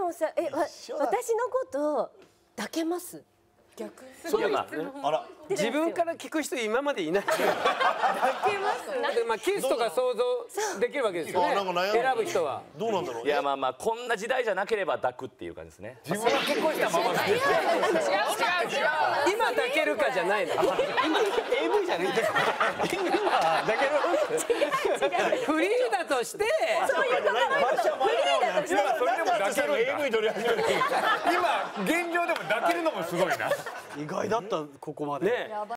もさ、私のこと抱けます？ 逆。 そういう質問。 自分から聞く人今までいない。 抱けます？ まあキスとか想像できるわけですよね。選ぶ人は。 どうなんだろう。 いやまあこんな時代じゃなければ抱くっていう感じですね。 自分が結婚したまま。今抱けるかじゃないの。今 AV じゃないですか。今抱ける。フリーだとして。 そういうことフリーだとして。 それでも抱ける AV 撮り始める。 今現状でも抱けるのもすごいな。 意外だったここまで。